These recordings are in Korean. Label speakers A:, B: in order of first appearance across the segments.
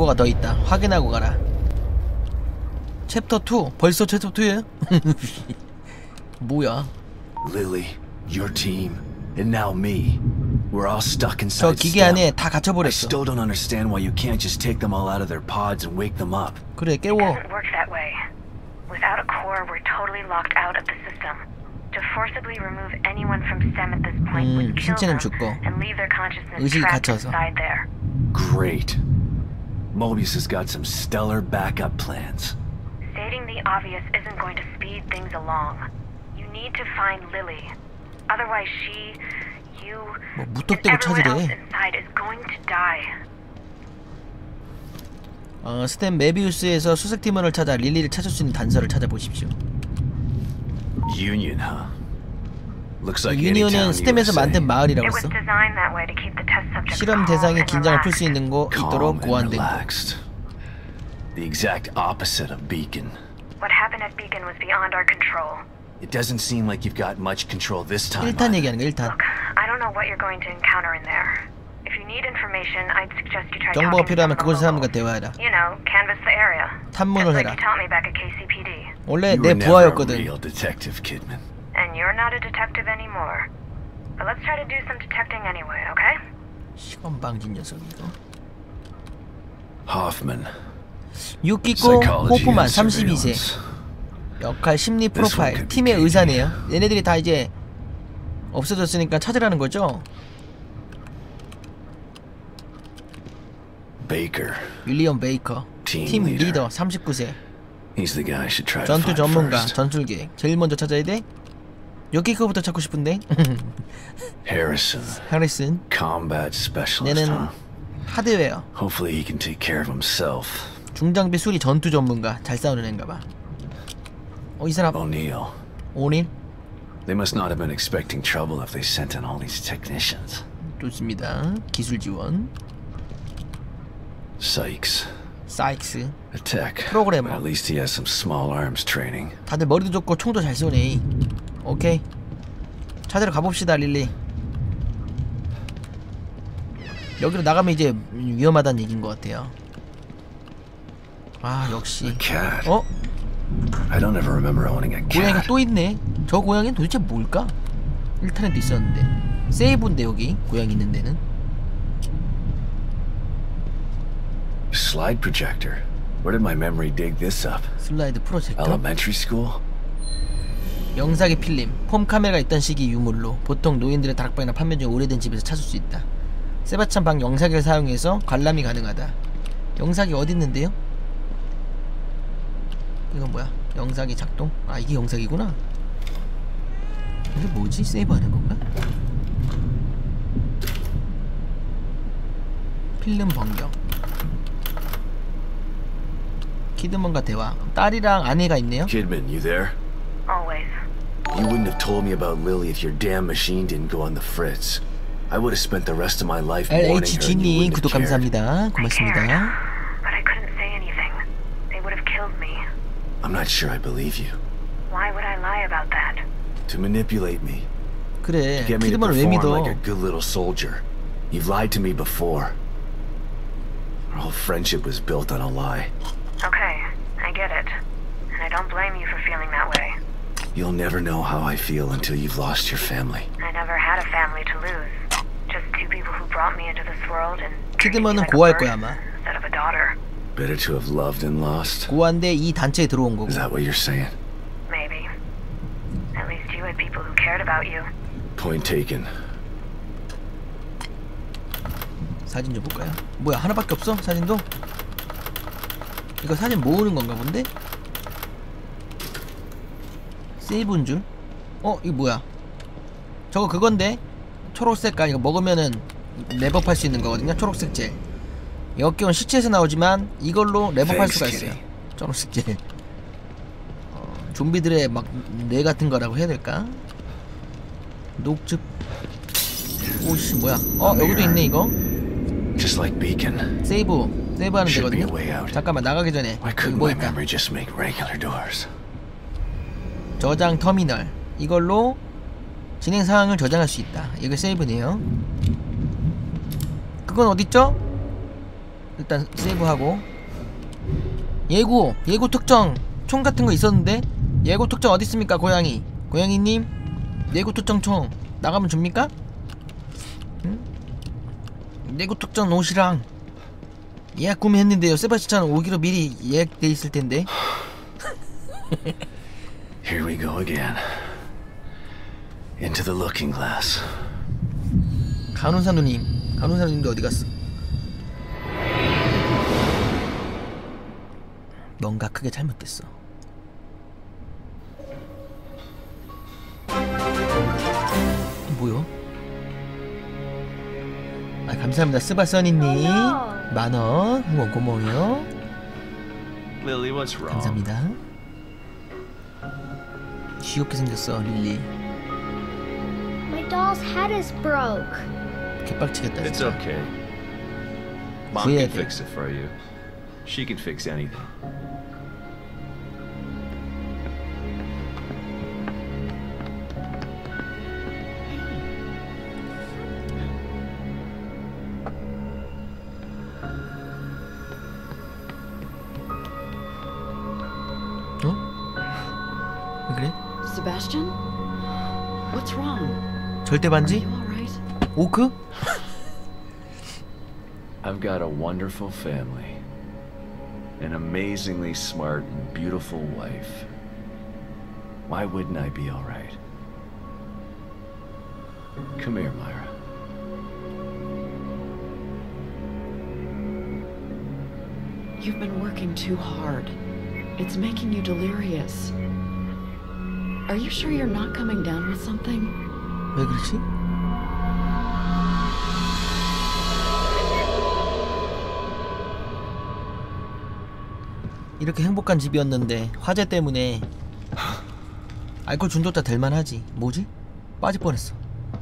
A: 거가 더 있다. 확인하고 가라. 챕터 2. 벌써 챕터 2예요? 뭐야?
B: Lily, your team, and now me. We're all stuck
A: 저
B: inside
A: 기계
B: STEM.
A: 안에 다
B: I
A: 갇혀버렸어.
B: still don't understand why you can't just take them all out of their pods and wake them up.
A: 그래, 깨워.
C: It doesn't work that way. Without a core, we're totally locked out of the system. To forcibly remove anyone from STEM at this point would kill
A: 신체는
C: them
A: 죽고
C: and leave their consciousness
A: 의식이
C: trapped
A: 갇혀서.
C: inside there.
B: Great. Mobius has got some stellar backup plans.
C: Stating the obvious isn't going to speed things along. You need to find Lily. Otherwise she, you,
A: 뭐
C: and
A: 무턱대고
C: everyone else
A: 찾으래.
C: inside is going to die.
A: 스탠 메비우스에서 수색팀원을 찾아 릴리를 찾을 수 있는 단서를 찾아보십시오.
B: Union, huh? Looks like any
A: 유니온은
B: town
A: 스템에서
B: USA.
A: 만든 마을이라고
C: It was
A: 했어.
C: designed that way to keep the test subjects
A: 실험
C: calm
A: 대상이
C: and
A: 긴장을 풀
C: relaxed.
A: 수 있는 거
B: Calm
A: 있도록
B: and
A: 고안된 거.
B: relaxed. The exact opposite of Beacon.
C: What happened at Beacon was beyond our control.
B: It doesn't seem like you've got much control this time.
A: 1탄
B: either.
A: 얘기하는 거 1탄.
C: Look, I don't know what you're going to encounter in there. If you need information, I'd suggest you try
A: 정보가
C: talking to
A: 필요하면
C: some of
A: 그곳
C: the
A: 사람과
C: locals.
A: 대화해라.
C: You know, canvass the area.
A: 탐문을
C: Just like
A: 해라.
C: you taught me back at KCPD.
A: 원래
B: You
A: 내
B: were never a
A: 부하였거든.
B: real detective, Kidman.
C: And you're not a detective anymore. But let's try to do some detecting anyway, okay?
A: 시건방진 녀석 이거.
B: Hoffman.
A: 유키코
B: Psychology
A: 호프만
B: and
A: 32세.
B: surveillance.
A: 역할 심리
B: This one
A: 프로파일.
B: could be
A: 팀의
B: key.
A: 의사네요. 얘네들이 다 이제 없어졌으니까 찾으라는 거죠.
B: Baker.
A: 윌리엄 베이커.
B: 팀
A: 팀
B: 리더.
A: 리더 39세.
B: He's the guy I should try to
A: 전투
B: find
A: 전문가.
B: first.
A: 전술 계획. 제일 먼저 찾아야 돼. 유키코부터 찾고 싶은데.
B: Harrison.
A: 해리슨.
B: Combat specialist,
A: 얘는
B: huh?
A: 하드웨어.
B: Hopefully he can take care of himself.
A: 중장비 수리 전투 전문가. 잘 싸우는 애인가봐. 이 사람
B: O'Neill.
A: 오닐.
B: They must not have been expecting trouble if they sent in all these technicians.
A: 좋습니다. 기술 지원.
B: Sykes.
A: 사이크스.
B: A tech.
A: 프로그래머.
B: But at least he has some small arms training.
A: 다들 머리도 좋고 총도 잘 쏘네. 오케이. 찾으러 가봅시다 릴리. 여기로 나가면 이제 위험하다는 얘기인 것 같아요. 아 역시.
B: A cat.
A: 어?
B: I don't ever remember owning a
A: 고양이가
B: cat.
A: 또 있네. 저 고양이는 도대체 뭘까? 1탄에도 있었는데. 세이브인데 여기 고양이 있는 데는.
B: Slide projector. Where did my memory dig this up?
A: 슬라이드 프로젝터.
B: Elementary school?
A: 영상의 필름. 폼 카메라가 있던 시기 유물로 보통 노인들의 다락방이나 판매 중 오래된 집에서 찾을 수 있다. 세바찬 방 영사기를 사용해서 관람이 가능하다. 영사기 어디 있는데요? 이건 뭐야? 영사기 작동? 아 이게 영사기구나. 이게 뭐지? 세이브하는 건가? 필름 변경. 키드먼과 대화. 딸이랑 아내가 있네요.
B: Kidman, you there?
C: Always.
B: You wouldn't have told me about Lily if your damn machine didn't go on the fritz. I would have spent the rest of my life mourning her and you
A: LHG님
B: wouldn't have
A: 구독
B: cared.
A: 감사합니다.
C: I cared,
A: 고맙습니다.
C: but I couldn't say anything. They would have killed me.
B: I'm not sure I believe you.
C: Why would I lie about that?
B: To manipulate me.
A: 그래
B: To get me to
A: 키드먼을 왜
B: perform
A: 믿어?
B: like a good little soldier. You've lied to me before. Our whole friendship was built on a lie.
C: Okay, I get it. And I don't blame you for feeling that way.
B: You'll never know how I feel until you've lost your family.
C: I never had a family to lose. Just two people who brought me into this world and treated me
A: 키드먼은
C: like a
A: 고아일
C: bird
A: 거야 아마.
C: instead of a daughter.
B: Better to have loved and lost?
A: 고아인데 이 단체에 들어온 거고.
B: Is that what you're saying?
C: Maybe. At least you had people who cared about you.
B: Point taken.
A: 사진 좀 볼까요? 뭐야 하나밖에 없어? 사진도? 이거 사진 모으는 건가 본데? 세이브인 줄? 이거 뭐야? 저거 그건데? 초록색깔 이거 먹으면은 랩업할 수 있는 거거든요? 초록색 젤. 역겨운 시체에서 나오지만 이걸로 랩업할 수가 있어요. 초록색 젤. 좀비들의 막 뇌 같은 거라고 해야 될까? 녹즙. 오씨 뭐야? 여기도 있네 이거.
B: Just like Beacon.
A: 세이브하는
B: Should be a
A: 데거든요.
B: way out.
A: 잠깐만 나가기 전에
B: Why
A: 여기
B: couldn't
A: 뭐
B: my
A: 있다.
B: memory just make regular doors?
A: 저장 터미널. 이걸로 진행 상황을 저장할 수 있다. 이거 세이브네요. 그건 어딨죠? 일단 세이브하고. 예고 특정 총 같은 거 있었는데 예고 특정 어디 있습니까? 고양이님 예고 특정 총 나가면 줍니까? 응? 예고 특정 옷이랑 예약 구매했는데요. 세바스찬 오기로 미리 예약돼 있을 텐데.
B: Here we go again. Into the looking glass.
A: 간호사 누님도 어디 갔어? 뭔가 크게 잘못됐어. 뭐요? 아, 감사합니다. 스바써니님 만원 후원 고마워요.
B: Lily, what's wrong?
A: 감사합니다. 귀엽게 생겼어 릴리.
D: My doll's head is broke.
A: 개빡치겠다
B: It's
A: 진짜.
B: okay. Mom
A: 구해야
B: can
A: 돼.
B: fix it for you. She can fix anything.
A: 어? 왜 그래?
E: Sebastian? What's wrong?
A: 절대
E: Are
A: 반지?
E: you alright?
A: 오크?
B: I've got a wonderful family. An amazingly smart and beautiful wife. Why wouldn't I be alright? Come here, Myra.
E: You've been working too hard. It's making you delirious. Are you sure you're not coming down with something?
A: 왜 그러지? 이렇게 행복한 집이었는데 화재 때문에 알코올 중독자 될만하지. 뭐지? 빠질 뻔했어.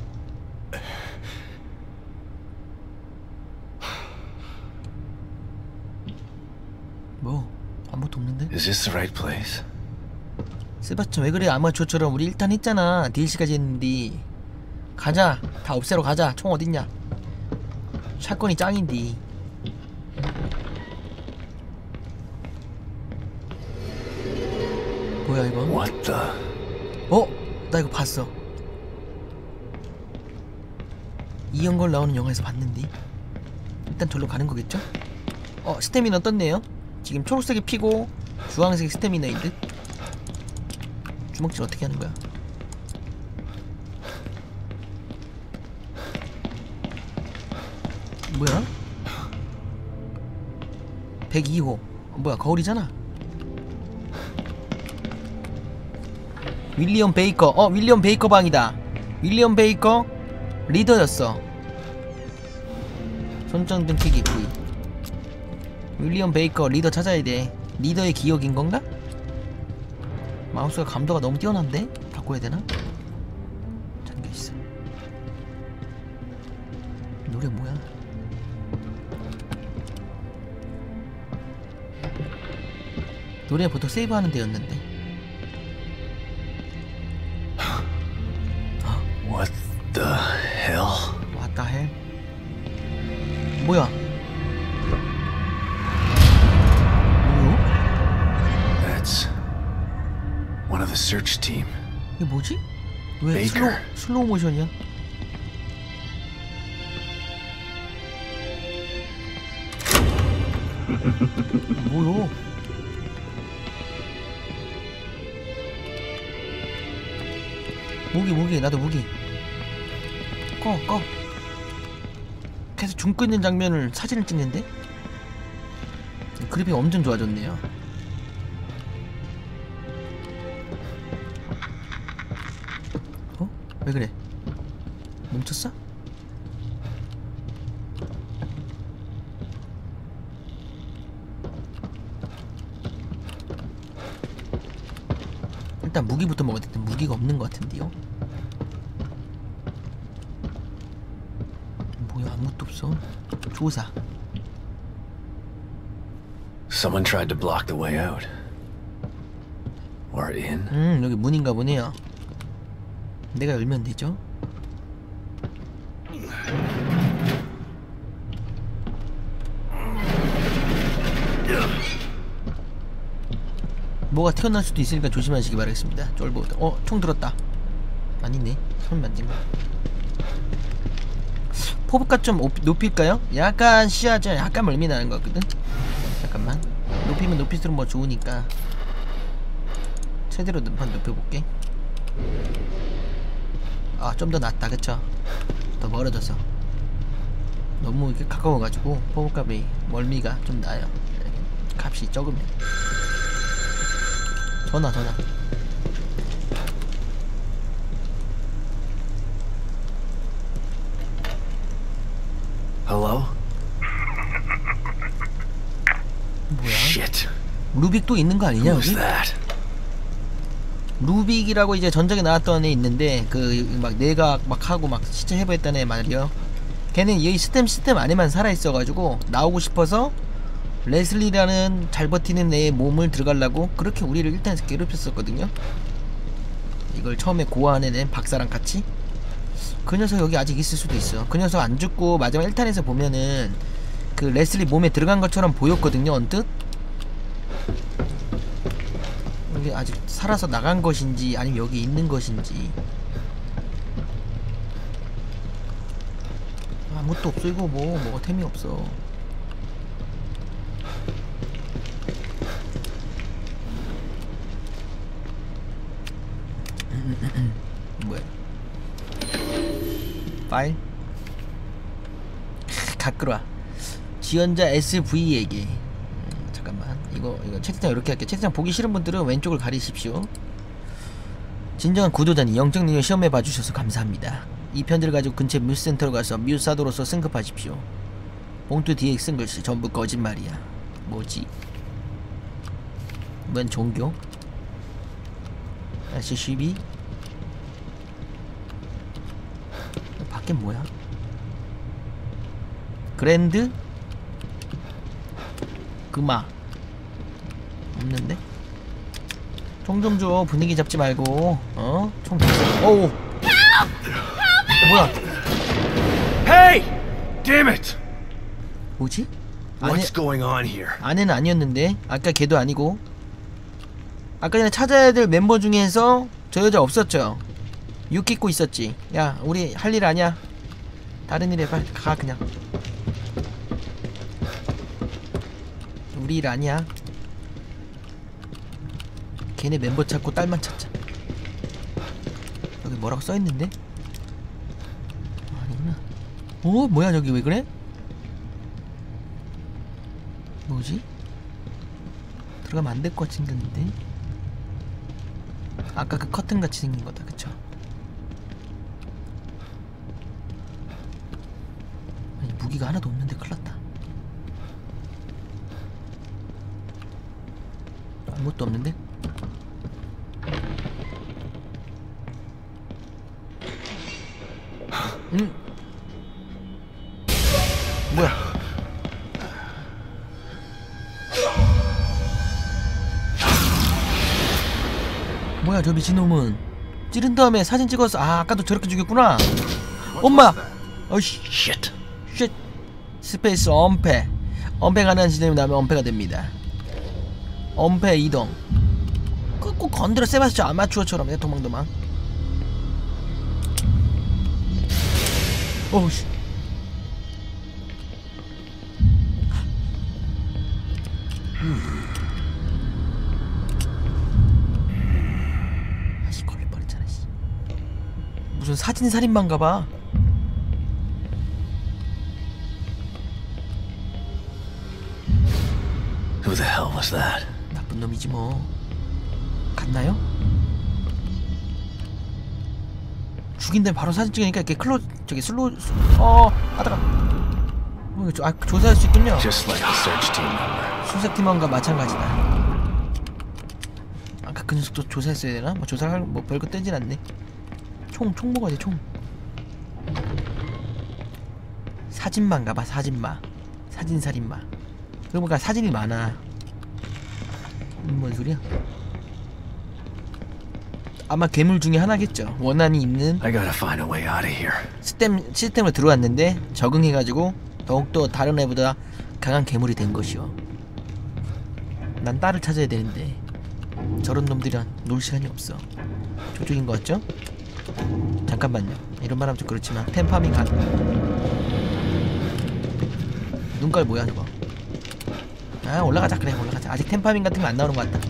A: 뭐 아무것도 없는데?
B: Is this the right place?
A: 세바스찬 왜 그래? 아마추어처럼 우리 1탄 했잖아. DLC까지 했는데. 가자. 다 없애러 가자. 총 어딨냐? 샷건이 짱인디. 뭐야 이거?
B: What the?
A: 어? 나 이거 봤어. 이연걸 나오는 영화에서 봤는데. 일단 절로 가는 거겠죠? 스태미너 떴네요. 지금 초록색이 피고 주황색 스태미너인 듯. 주먹질 어떻게 하는 거야? 뭐야? 102호. 뭐야, 거울이잖아. 윌리엄 베이커. 윌리엄 베이커 방이다. 윌리엄 베이커 리더였어. 손전등 켜기 V. 윌리엄 베이커 리더 찾아야 돼. 리더의 기억인 건가? 마우스가 감도가 너무 뛰어난데? 바꿔야 되나? 잠겨있어. 노래 뭐야? 노래 보통 세이브하는 데였는데.
B: What the hell?
A: 왔다 해. 뭐야? 뭐야?
B: That's one of the search team.
A: 이게 뭐지? 왜
B: Baker.
A: 슬로우 모션이야? 뭐요? 무기 나도 무기 꺼 계속 줌 끊는 장면을 사진을 찍는데? 그래픽 엄청 좋아졌네요. 왜 그래? 멈췄어? 일단 무기부터 먹어야 돼. 무기가 없는 것 같은데요? 뭐야, 아무것도 없어. 조사.
B: Someone tried to block the way out. Or in.
A: 여기 문인가 보네요. 내가 열면 되죠? 뭐가 튀어나올 수도 있으니까 조심하시기 바라겠습니다. 쫄보. 총 들었다. 아니네. 손 만진 거. 포브값 좀 높일까요? 약간 시야죠. 약간 멀미 나는 것 같거든. 잠깐만. 높이면 높일수록 뭐 좋으니까 최대로 한번 높여볼게. 아, 좀 더 낫다. 그쵸? 더 멀어져서 너무 이렇게 가까워가지고 포브값이 멀미가 좀 나요. 값이 적으면. 전화.
B: Hello?
A: 뭐야?
B: Shit.
A: 루빅도 있는 거 아니냐
B: Who's
A: 여기?
B: that?
A: 루빅이라고 이제 전작에 나왔던 애 있는데 그 막 내각 막 하고 막 시체 해부했던 애 말이요. 걔는 이 시스템 안에만 살아있어가지고 나오고 싶어서 레슬리라는 잘 버티는 애의 몸을 들어가려고 그렇게 우리를 1탄에서 괴롭혔었거든요. 이걸 처음에 고아하는 애 박사랑 같이. 그 녀석 여기 아직 있을 수도 있어. 그 녀석 안 죽고 마지막 1탄에서 보면은 그 레슬리 몸에 들어간 것처럼 보였거든요 언뜻. 이게 아직 살아서 나간 것인지 아니면 여기 있는 것인지. 아무것도 없어. 이거 뭐가 템이 없어. 뭐야? 파일? 가끄러워. 지원자 SV에게. 잠깐만. 이거 채팅창 이렇게 할게. 채팅창 보기 싫은 분들은 왼쪽을 가리십시오. 진정한 구도자니 영적 능력 시험해 봐주셔서 감사합니다. 이 편지를 가지고 근처 뮤센터로 가서 뮤사도로서 승급하십시오. 봉투 뒤에 쓴 글씨 전부 거짓말이야. 뭐지? 뭔 종교? SCB? 밖에 뭐야? 그랜드? 금마 없는데? 총 좀 줘. 분위기 잡지 말고. 총 잡지. 어우. 뭐야?
B: Hey! Damn it!
A: 뭐지?
B: What's going on here?
A: 아내는 아니었는데. 아까 걔도 아니고. 아까 전에 찾아야 될 멤버 중에서 저 여자 없었죠? 유키코 있었지. 야, 우리 할 일 아니야. 다른 일 해봐. 가 그냥. 우리 일 아니야. 걔네 멤버 찾고 딸만 찾자. 여기 뭐라고 써있는데? 아니구나. 뭐야 저기 왜 그래? 뭐지? 들어가면 안 될 것 같이 생겼는데? 아까 그 커튼같이 생긴 거다. 그쵸? 아니 무기가 하나도 없는데 큰일났다. 아무것도 없는데? 뭐야? 뭐야 저 미친놈은. 찌른 다음에 사진 찍어서. 아까도 저렇게 죽였구나. 엄마! 어이씨.
B: Shit.
A: 쉣. 스페이스 엄폐. 엄폐 가능한 지점이 나오면 엄폐가 됩니다. 엄폐 이동. 꼭 건드려 세바스찬 아마추어처럼. 내 도망. 어우씨. 아씨 걸릴 뻔했잖아. 씨. 무슨 사진살인마인가봐.
B: Who the hell was that?
A: 나쁜 놈이지 뭐. 갔나요? 죽인 다음에 바로 사진 찍으니까 이렇게 슬로우. 하다가 조사할 수 있군요.
B: Just like the search team member.
A: 수색팀원과 마찬가지다. 아까 그 녀석도 조사했어야 되나? 뭐 조사할 뭐 별거 떼진 않네. 총 먹어야 돼. 총. 사진마인가봐. 사진살인마. 그러고 보니까 사진이 많아. 뭔 소리야? 아마 괴물 중에 하나겠죠. 원한이 있는.
B: I gotta find a way out of here.
A: 시스템으로 들어왔는데 적응해가지고 더욱더 다른 애보다 강한 괴물이 된 것이요. 난 딸을 찾아야 되는데 저런 놈들이랑 놀 시간이 없어. 저쪽인 것 같죠? 잠깐만요. 이런 말하면 좀 그렇지만 템파밍 가. 눈깔 뭐야 저거? 아 올라가자. 그래 올라가자. 아직 템파밍 같은 거 안 나오는 것 같다.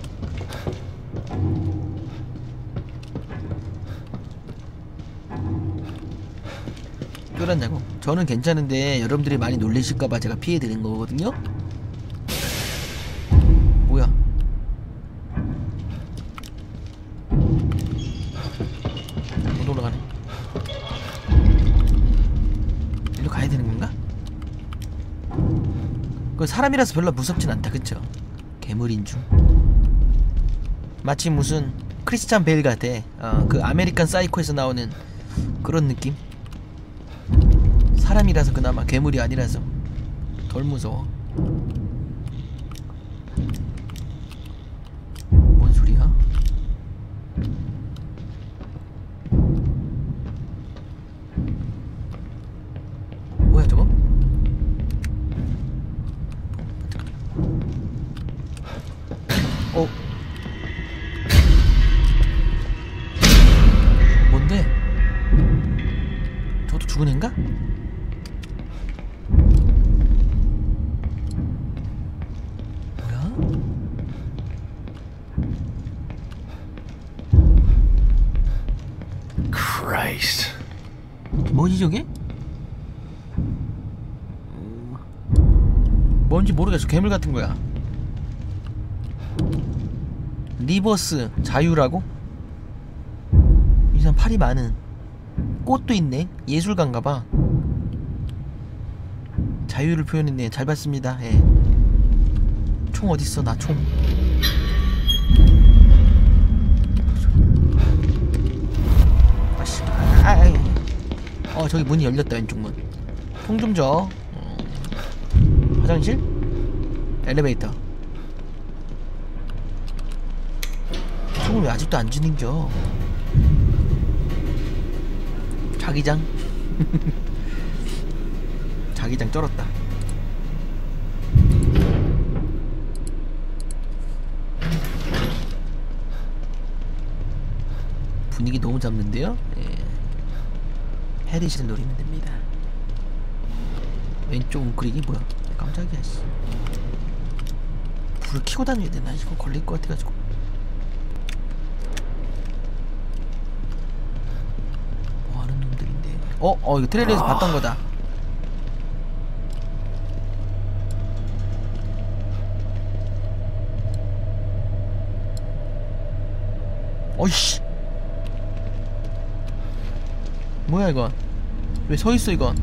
A: 쫄았냐고? 저는 괜찮은데 여러분들이 많이 놀리실까봐 제가 피해드린 거거든요? 뭐야? 못 올라가네. 일로 가야 되는 건가? 그 사람이라서 별로 무섭진 않다, 그쵸? 괴물인 중. 마치 무슨 크리스찬 베일 같아. 그 아메리칸 사이코에서 나오는 그런 느낌? 사람이라서 그나마 괴물이 아니라서 덜 무서워. 뭔 소리야? 뭐야 저거? 어? 뭔데? 저것도 죽은 애인가?
B: Christ.
A: 뭐지 저게? 뭔지 모르겠어. 괴물 같은 거야. 리버스 자유라고? 이 사람 팔이 많은. 꽃도 있네. 예술가인가봐. 자유를 표현했네. 잘 봤습니다. 예. 총 어딨어? 나 총. 저기 문이 열렸다. 왼쪽 문. 통 좀 줘. 화장실? 엘리베이터. 총을 왜 아직도 안 주는겨? 자기장. 자기장 쩔었다. 분위기 너무 잡는데요? 예. 해리시를 노리면 됩니다. 왼쪽 웅크리기 뭐야? 깜짝이야 씨. 불을 켜고 다녀야 되나? 이거 걸릴 것 같아가지고. 뭐하는 놈들인데? 이거 트레일러에서 봤던 거다. 어이씨. 뭐야 이건? 왜 서있어 이건?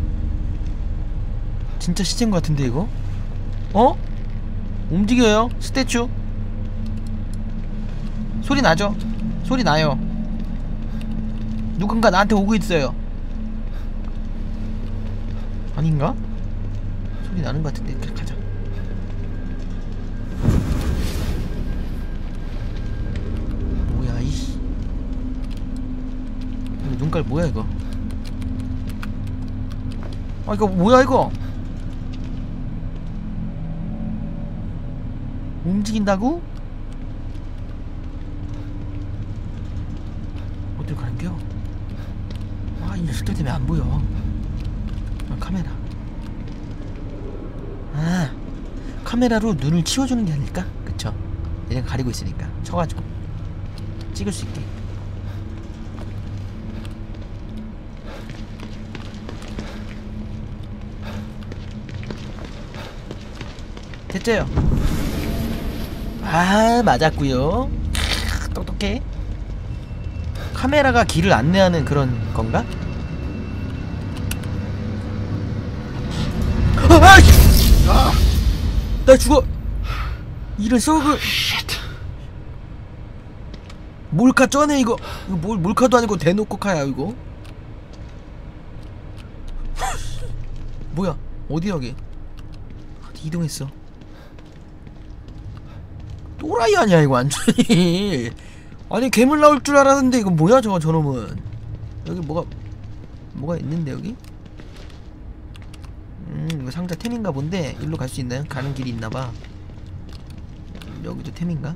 A: 진짜 시체인 것 같은데 이거? 움직여요 스태츄. 소리 나죠? 소리 나요. 누군가 나한테 오고 있어요. 아닌가? 소리 나는 것 같은데. 그래 가자. 뭐야 이씨. 눈깔 뭐야 이거? 이거 뭐야 이거? 움직인다고? 어딜 가는겨? 이 녀석들 때문에 안 보여. 카메라. 카메라로 눈을 치워주는 게 아닐까? 그쵸? 얘네가 가리고 있으니까 쳐가지고 찍을 수 있게. 됐죠요? 맞았구요. 똑똑해. 카메라가 길을 안내하는 그런 건가? 나 죽어. 이런 썩을. 몰카 쩌네 이거. 이거 몰카도 아니고 대놓고 카야 이거. 뭐야? 어디 여기? 이동했어. 또라이 아니야 이거 완전히. 아니 괴물 나올 줄 알았는데 이거 뭐야 저놈은. 여기 뭐가 있는데 여기? 이거 상자 템인가 본데. 일로 갈 수 있나요? 가는 길이 있나봐. 여기도 템인가?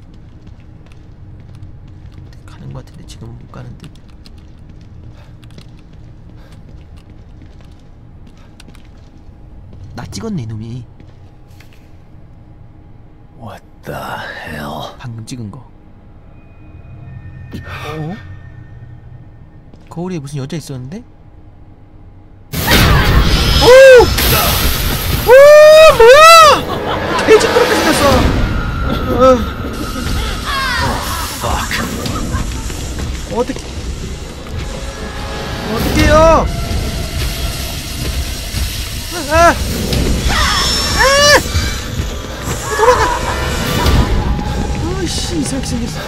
A: 가는 것 같은데 지금은 못 가는 듯. 나 찍었네 이놈이.
B: What the hell?
A: 방금 찍은 거. 어? 거울에 무슨 여자 있었는데? 오! 오! 뭐야! 개징그럽게 생겼어. 어떻게? 어떻게요? 도망가! 어이씨 이상하게 생겼어.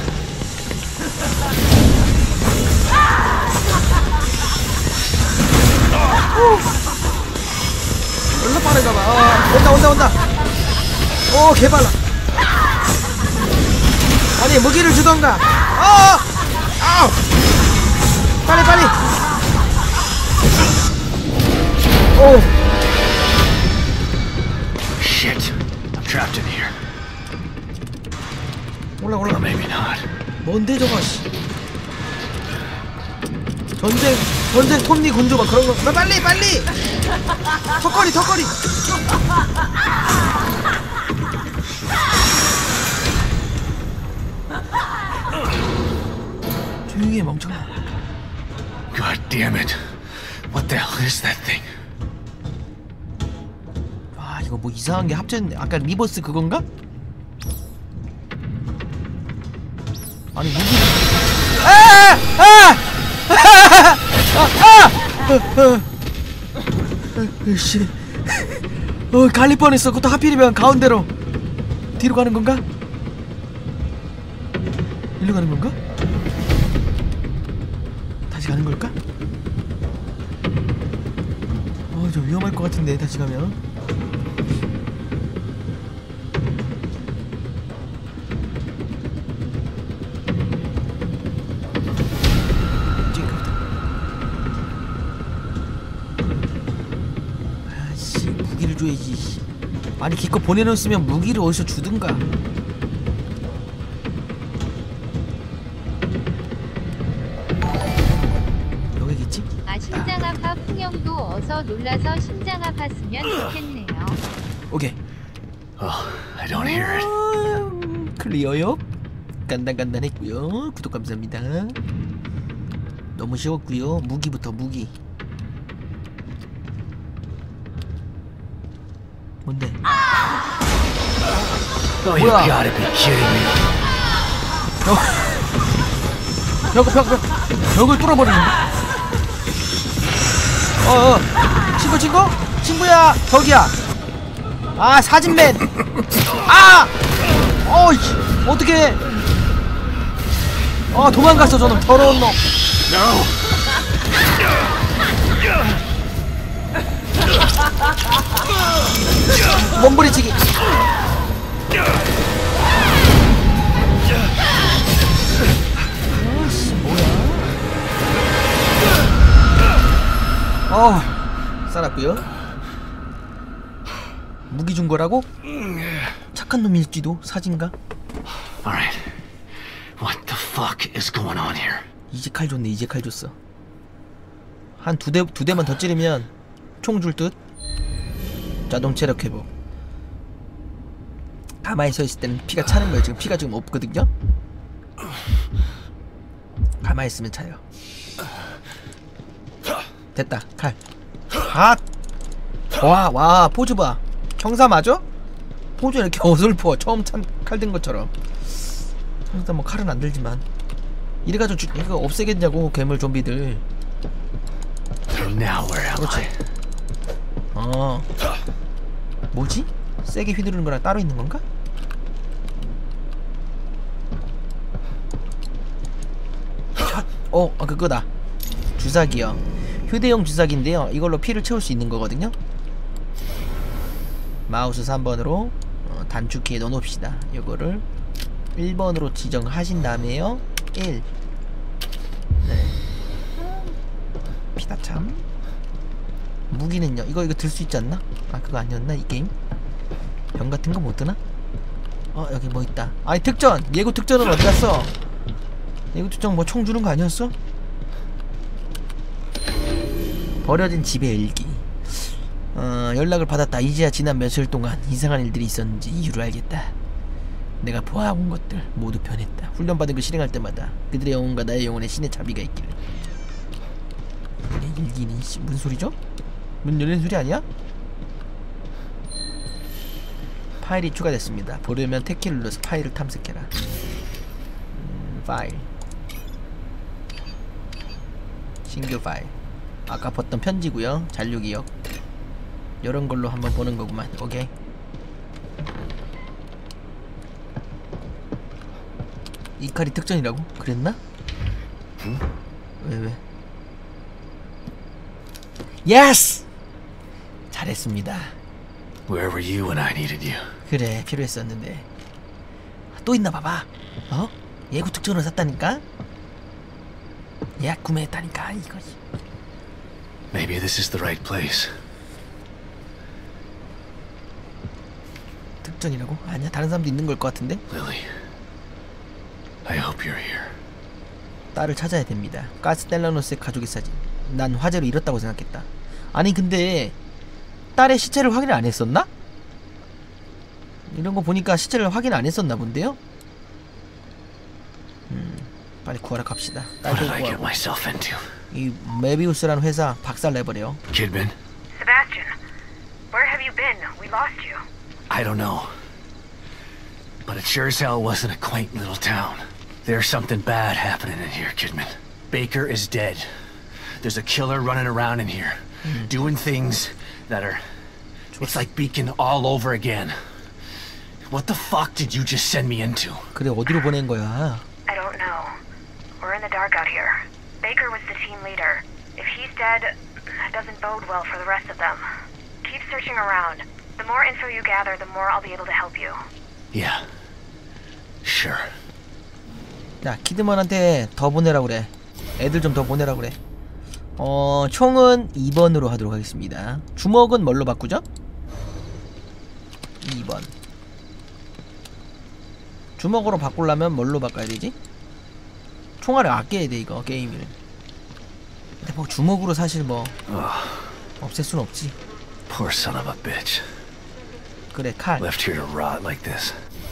A: 얼른 빠르가봐. 온다. 오 개발라. 아니 무기를 주던가. 빨리. 오.
B: Shit. I'm trapped in here.
A: 올라.
B: Or maybe not.
A: 뭔데 저거 씨. 전쟁 톱니 군주막 그런 거. 빨리. 턱걸이. 조용히 해 멍청아.
B: God damn it. What the hell is that thing?
A: 와 이거 뭐 이상한 게 합쳤네. 아까 리버스 그건가? 아니 무기. 씨. 갈릴 뻔했어. 그것도 하필이면 가운데로. 뒤로 가는 건가? 일로 가는 건가? 다시 가는 걸까? 저 위험할 것 같은데 다시 가면. 아씨 무기를 줘야지. 아니 기껏 보내놓았으면 무기를 어디서 주든가. 여기겠지?
F: 심장 아파 풍영도 어서 놀라서 심장 아팠으면 좋겠네요.
A: 오케이.
B: I don't hear it.
A: 클리어요. 간단했고요. 구독 감사합니다. 너무 쉬웠고요. 무기부터 무기. 뭔데?
B: Oh, you
A: 뭐야?
B: gotta be kidding me.
A: 벽을 뚫어버리는데? 친구야 벽이야. 아 사진맨. 어떡해. 도망갔어 저놈 더러운 놈.
B: No.
A: 몸부리치기. 살았고요. 무기 준 거라고? 착한 놈일지도. 사진가?
B: Alright. What the fuck is going on here?
A: 이제 칼 줬네. 이제 칼 줬어. 한 두 대만 더 찌르면 총 줄 듯. 자동 체력 회복. 가만히 서 있을 때는 피가 차는 거예요. 지금 피가 지금 없거든요. 가만히 있으면 차요. 됐다. 칼. 와 포즈 봐. 형사 맞아? 포즈 이렇게 어설퍼. 처음 찬 칼 든 것처럼. 형사 뭐 칼은 안 들지만 이래가지고 이거 없애겠냐고 괴물 좀비들.
B: Now where am I?
A: 뭐지? 세게 휘두르는 거랑 따로 있는 건가? 그거다. 주사기요. 휴대용 주사기인데요. 이걸로 피를 채울 수 있는 거거든요. 마우스 3번으로 단축키에 넣어놓읍시다. 이거를 1번으로 지정하신 다음에요. 1. 네. 피다 참. 무기는요. 이거 들 수 있지 않나? 그거 아니었나 이 게임? 병 같은 거 못 드나? 여기 뭐 있다. 아니 특전! 예고 특전은 어디 갔어? 예고 특전 뭐 총 주는 거 아니었어? 버려진 집의 일기. 연락을 받았다. 이제야 지난 며칠 동안 이상한 일들이 있었는지 이유를 알겠다. 내가 보아온 것들 모두 변했다. 훈련받은 걸 실행할 때마다 그들의 영혼과 나의 영혼에 신의 자비가 있기를. 내 일기는 무슨 소리죠? 문 열린 소리 아니야? 파일이 추가됐습니다. 보려면 탭키를 눌러서 파일을 탐색해라. 파일 신규 파일. 아까 봤던 편지고요. 잔류기억 이런 걸로 한번 보는 거구만. 오케이. 이 칼이 특전이라고? 그랬나? 왜? 예스! 잘했습니다.
B: Where were you when I needed you?
A: 그래, 필요했었는데. 또 있나 봐봐. 예고 특전을 샀다니까? 예약 구매했다니까 이거지.
B: Maybe this is the right place.
A: 특전이라고? 아니야, 다른 사람도 있는 걸 것 같은데?
B: Lily, I hope you're here.
A: 딸을 찾아야 됩니다. 가스텔라노스의 가족의 사진. 난 화재로 잃었다고 생각했다. 아니 근데 딸의 시체를 확인을 안 했었나? 이런 거 보니까 시체를 확인 안 했었나 본데요? 빨리 구하러 갑시다.
B: What
A: 딸도
B: did I get
A: 구하고.
B: myself into?
A: 이 메비우스라는 회사 박살내버려.
B: Kidman?
C: Sebastian, where have you been? We lost you.
B: I don't know. But it sure as hell wasn't a quaint little town. There's something bad happening in here, Kidman. Baker is dead. There's a killer running around in here, doing things that are... It's like Beacon all over again. What the fuck did you just send me into?
A: 그래, 어디로 보낸 거야?
C: I don't know. We're in the dark out here. Baker was the team leader. If he's dead, that doesn't bode well for the rest of them. Keep searching around. The more info you gather, the more I'll be able to help you.
B: Yeah. Sure.
A: 자, 키드먼한테 더 보내라고 그래. 애들 좀 더 보내라고 그래. 총은 2번으로 하도록 하겠습니다. 주먹은 뭘로 바꾸죠? 2번. 주먹으로 바꾸려면 뭘로 바꿔야 되지? 총알을 아껴야 돼 이거 게임을. 근데 뭐 주먹으로 사실 뭐 없앨 순 없지.
B: Poor son of a bitch.
A: 그래, 칼.
B: Left here to rot like this.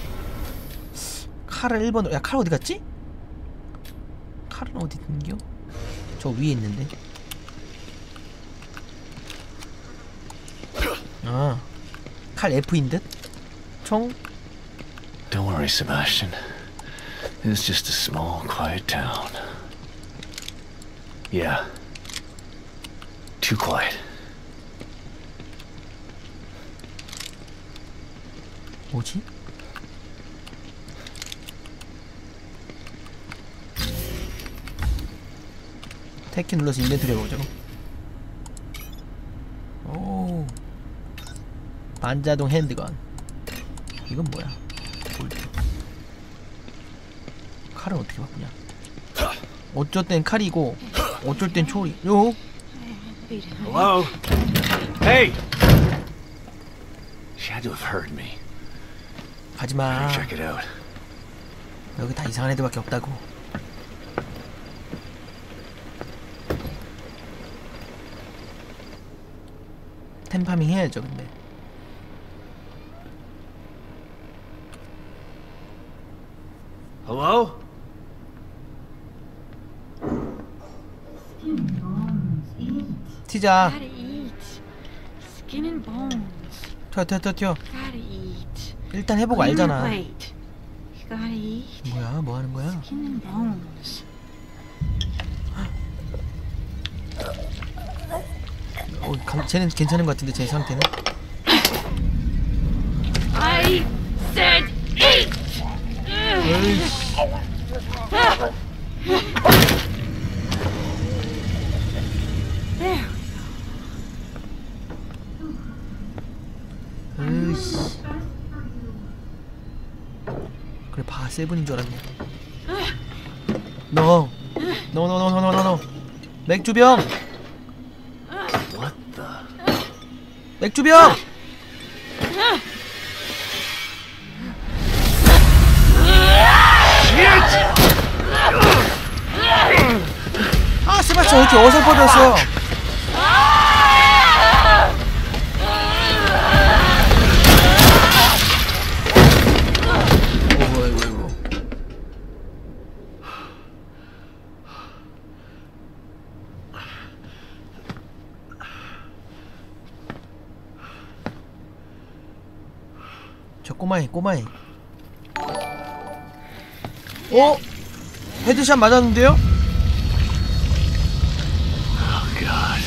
A: 칼을 1번으로. 야, 칼 어디 갔지? 칼은 어디 있는겨? 저 위에 있는데. 칼 F인 듯? 총?
B: Don't worry, Sebastian. It's just a small, quiet town. Yeah. Too quiet.
A: 뭐지? 탭키 눌러서 인벤토리 해보자고. 오, 반자동 핸드건. 이건 뭐야? 볼트. 칼은 어떻게 바꾸냐? 어쩔 땐 칼이고 어쩔 땐 총이. 요.
B: Hello? Hey! She had to have heard me.
A: 가지마.
B: Check it out.
A: 여기 다 이상한 애들밖에 없다고. 템파밍 해야죠 근데.
B: Hello?
A: 튀자.
E: Gotta eat. Skin and bones.
A: 튀어.
E: Gotta eat.
A: 일단 해보고
E: Clear your
A: 알잖아.
E: plate. You gotta eat.
A: 뭐야, 뭐 하는 거야?
E: Skin and bones.
A: 쟤는 괜찮은 것 같은데 제 상태는?
E: I said eat. There.
A: 으이씨. 그래, 봐, 세븐인 줄 알았네. 노. 맥주병.
B: What the?
A: 맥주병. 세바스찬 왜 이렇게 어설퍼졌어? 어이구. 저 꼬마애. 어? 헤드샷 맞았는데요?
B: Oh, God.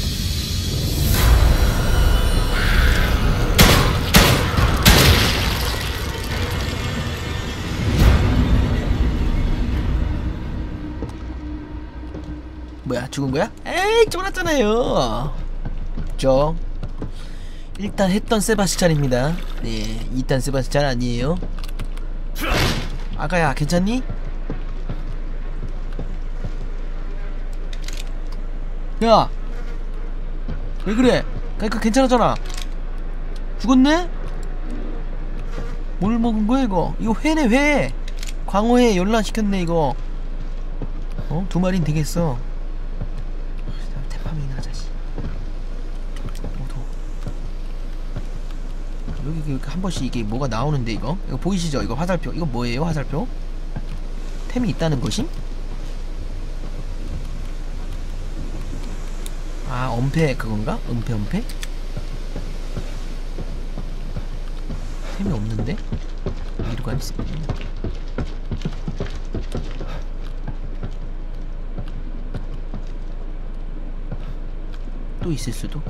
A: 뭐야, 죽은 거야? 에이, 쫄았잖아요. 저 일단 했던 세바스찬입니다. 네, 2탄 세바스찬 아니에요. 아가야, 괜찮니? 야, 왜 그래? 그니까 괜찮았잖아. 죽었네? 뭘 먹은 거야 이거? 이거 회네, 회. 광어회 열란시켰네 이거. 어? 2마리는 되겠어. 테파민이나 하자 씨. 여기 한 번씩 이게 뭐가 나오는데 이거 보이시죠? 이거 화살표. 이거 뭐예요? 화살표? 템이 있다는 것임? 아, 엄폐 그건가? 엄폐? 템이 없는데? 이리로 가있어. 또 있을 수도.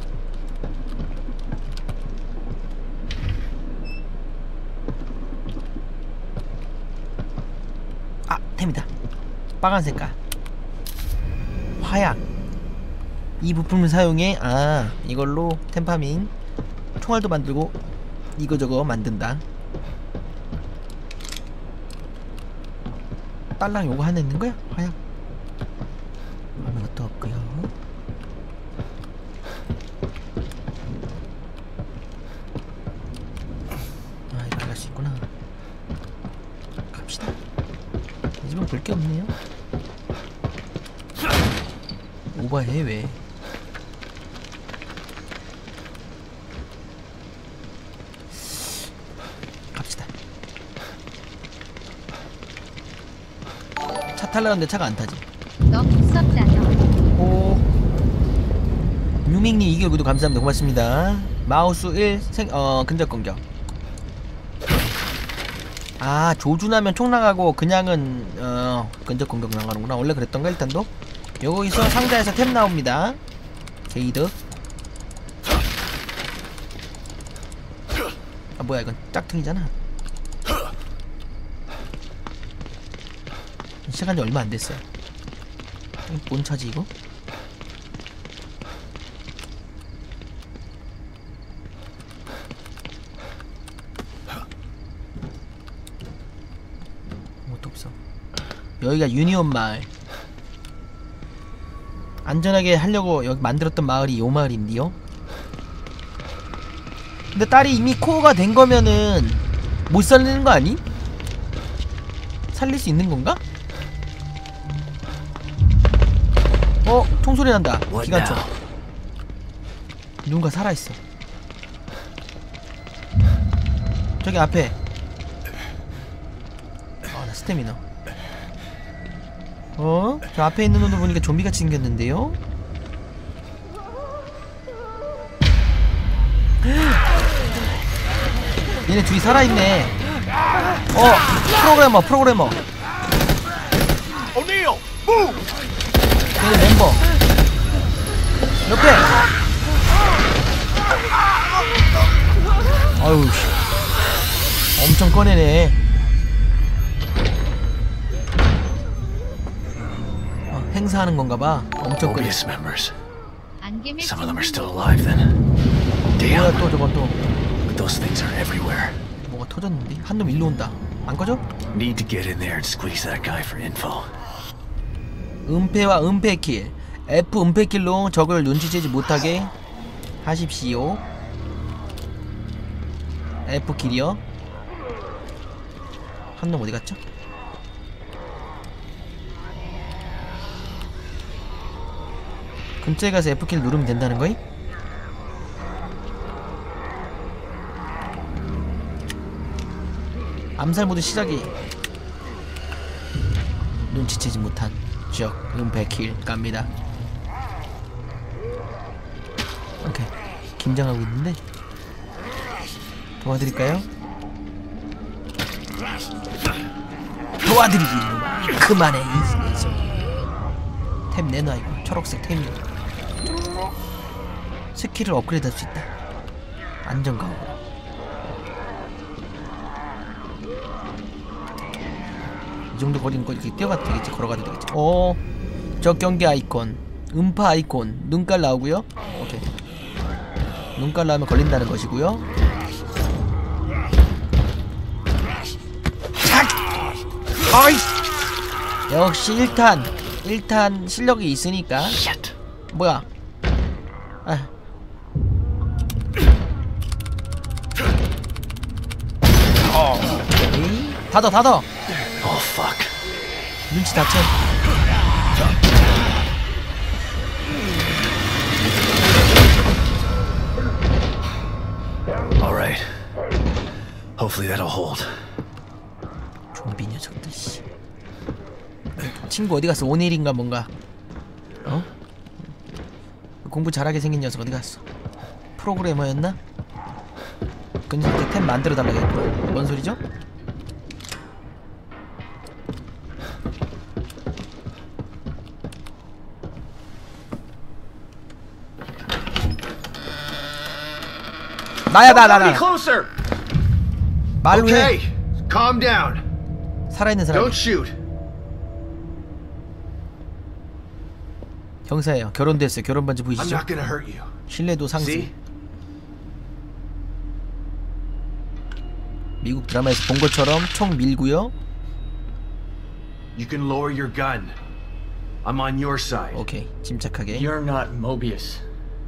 A: 아, 템이다. 빨간 색깔. 화약. 이 부품을 사용해 이걸로 템파밍 총알도 만들고 이거저거 만든다. 딸랑 요거 하나 있는 거야? 화약. 아무것도 없고요. 이거 갈 수 있구나. 갑시다. 이 집은 볼 게 없네요. 오버해 왜? 갑시다. 차 타려는데 차가 안 타지.
F: 너 무섭잖아.
A: 오. 유밍님 2개월 구독 감사합니다. 고맙습니다. 마우스 1 근접 공격. 아, 조준하면 총 나가고 그냥은 근접 공격 나가는구나. 원래 그랬던가 일단도. 여기서 상자에서 템 나옵니다. 게이득. 아, 뭐야 이건 짝퉁이잖아. 시간이 얼마 안 됐어요. 뭔 차지 이거? 아무것도 없어. 여기가 유니온 마을. 안전하게 하려고 여기 만들었던 마을이 요 마을인데요. 근데 딸이 이미 코어가 된 거면은 못 살리는 거 아니? 살릴 수 있는 건가? 총소리 난다. 기관총. 누군가 살아있어. 저기 앞에. 나 스태미너. 저 앞에 있는 놈을 보니까 좀비같이 생겼는데요? 얘네 둘이 살아있네. 프로그래머. 얘네 멤버. 옆에. 아유, 엄청 꺼내네. 행사하는 건가봐. 엄청 꺼내.
F: 안개를
B: Some of them are still alive then.
A: 뭐야
B: Damn.
A: 또 저건 또.
B: But those things are everywhere.
A: 뭐가 터졌는데? 한 놈 일로 온다. 안 꺼져?
B: Need to get in there and squeeze that guy for info.
A: 은폐와 은폐킬. F 은폐킬로 적을 눈치채지 못하게 하십시오. F킬이요. 한 놈 어디 갔죠? 근처에 가서 F키를 누르면 된다는 거임? 암살 모드 시작이. 눈치채지 못한 적 은폐킬 갑니다. 오케이. 긴장하고 있는데 도와드릴까요? 도와드리기 이놈아. 그만해. 템 내놔. 이거 초록색 템이. 스킬을 업그레이드 할 수 있다. 안전가옥. 이 정도 거리는 거 이렇게 뛰어가도 되겠지. 걸어가도 되겠지. 적 경계 아이콘, 음파 아이콘, 눈깔 나오고요. 오케이. 눈깔 나오면 걸린다는 것이고요. 어이! 역시 1탄 실력이 있으니까. 뭐야? 아. 에이? 닫아.
B: Oh fuck.
A: 눈치 다쳐.
B: All right. Hopefully that'll hold.
A: 좀비 녀석들 씨. 친구 어디 갔어? 오닐인가 뭔가. 어? 공부 잘하게 생긴 녀석 어디 갔어? 프로그래머였나? 근데 템 만들어 달라겠구만. 뭔 소리죠? 나야 나. 말로 해.
G: Okay, calm down.
A: 살아있는 사람.
G: Don't shoot.
A: 형사예요. 결혼됐어요. 결혼 반지
G: I'm
A: 보이시죠?
G: not gonna hurt you.
A: 신뢰도 상승.
G: See?
A: 미국 드라마에서 본 것처럼 총 밀고요.
G: You can lower your gun. I'm on your side.
A: 오케이. 침착하게.
H: You're not Mobius.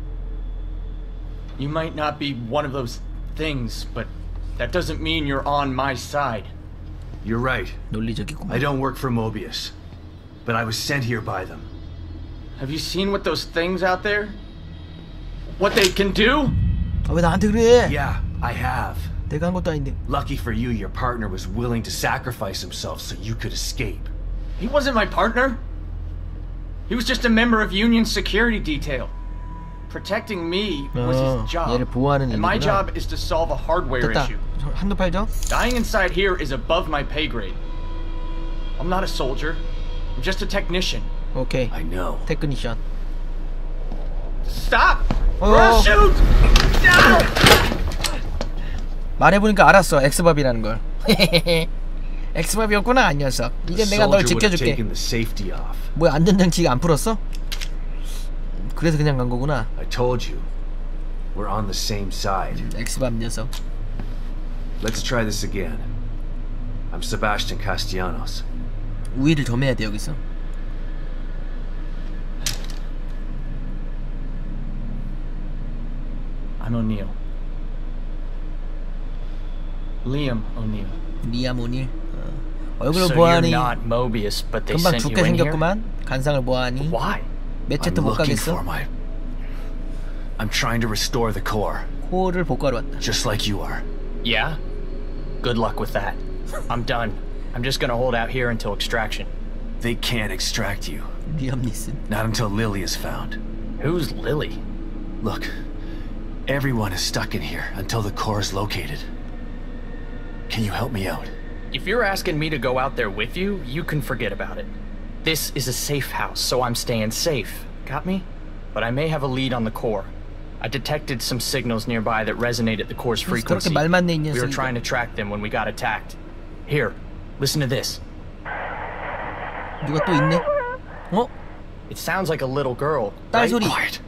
H: You might not be one of those things, but that doesn't mean you're on my side.
G: You're right.
A: 논리적이구만.
G: I don't work for Mobius, but I was sent here by them.
H: Have you seen what those things out there? What they can do?
A: 아, 왜 나한테 그래?
G: Yeah, I have.
A: 내가 한 것도 아닌데.
G: Lucky for you, your partner was willing to sacrifice himself so you could escape.
H: He wasn't my partner. He was just a member of Union security detail. Protecting me was his job.
A: 얘를 보호하는
H: And my
A: 일이구나.
H: job is to solve a hardware
A: 됐다.
H: issue.
A: 한두 팔죠?
H: Dying inside here is above my pay grade. I'm not a soldier. I'm just a technician.
A: 오케이.
G: I know.
A: 테크니션.
H: Stop!
A: Oh.
H: Or I'll shoot! No!
A: 말해보니까 알았어. 엑스밥이라는 걸. 엑스밥이었구나, 이 녀석. 이제 내가 널
G: Soldier would have
A: 지켜줄게.
G: taken the safety off.
A: 뭐야, 안전장치가 안 풀었어? 그래서 그냥 간 거구나.
G: I told you. We're on the same side.
A: 엑스밥 녀석.
G: Let's try this again. I'm Sebastian Castellanos.
A: 우위를 점해야 돼, 여기서.
H: I'm O'Neill. Liam O'Neill.
A: 리암 오닐. 얼굴을
H: So you're
A: 보아하니
H: not Mobius, but they
A: 금방
H: sent you
A: 죽게
H: in here?
A: 생겼구만. 간상을 보아하니
B: Why?
A: 매체트
G: I'm
A: 못
G: looking
A: 가겠어.
G: for my... I'm trying to restore the core,
A: 코어를 복구하러 왔다.
G: just like you are.
H: Yeah? Good luck with that. I'm done. I'm just gonna hold out here until extraction.
G: They can't extract you.
A: 리암 니슨.
G: Not until Lily is found.
H: Who's Lily?
G: Look, everyone is stuck in here until the core is located. Can you help me out?
H: If you're asking me to go out there with you, you can forget about it. This is a safe house, so I'm staying safe. Got me? But I may have a lead on the core. I detected some signals nearby that resonated the core's
A: 그렇게
H: frequency.
A: 말 많네, 이
H: We were
A: 녀석이.
H: trying to track them when we got attacked. Here, listen to this.
A: 누가 또 있네? 어?
H: It sounds like a little girl.
A: 딸
H: right?
A: 소리.
G: Quiet.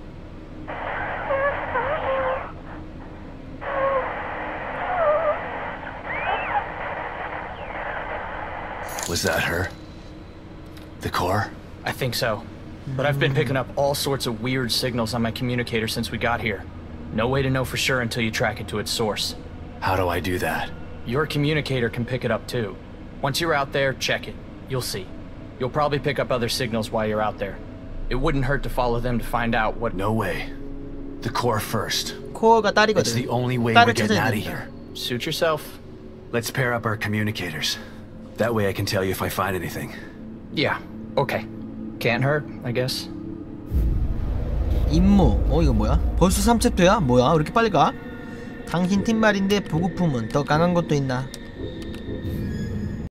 G: Was that her? The core?
H: I think so. But I've been picking up all sorts of weird signals on my communicator since we got here. No way to know for sure until you track it to its source.
G: How do I do that?
H: Your communicator can pick it up too. Once you're out there, check it. You'll see. You'll probably pick up other signals while you're out there. It wouldn't hurt to follow them to find out what...
B: No way. The core first.
A: 코어가
B: That's
A: 딸이거든.
B: the only way
A: 딸을
B: we're getting
A: 찾아야
B: out of
A: 된다.
B: here.
H: Suit yourself.
B: Let's pair up our communicators. That way I can tell you if I find anything.
H: Yeah, okay. Can't hurt, I guess.
A: 임무. 이거 뭐야? 벌써 3챕터야? 뭐야? 왜 이렇게 빨리 가? 당신 팀 말인데 보급품은 더 강한 것도 있나?